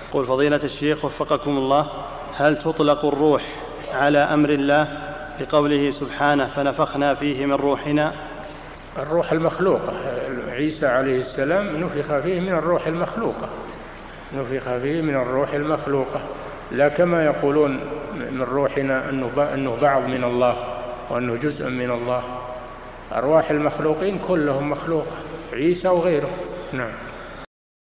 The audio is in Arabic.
قل فضيلة الشيخ وفقكم الله، هل تطلق الروح على أمر الله لقوله سبحانه فنفخنا فيه من روحنا؟ الروح المخلوقة، عيسى عليه السلام نفخ فيه من الروح المخلوقة، نفخ فيه من الروح المخلوقة، لا كما يقولون من روحنا أنه بعض من الله وأنه جزء من الله. أرواح المخلوقين كلهم مخلوقة، عيسى وغيره. نعم.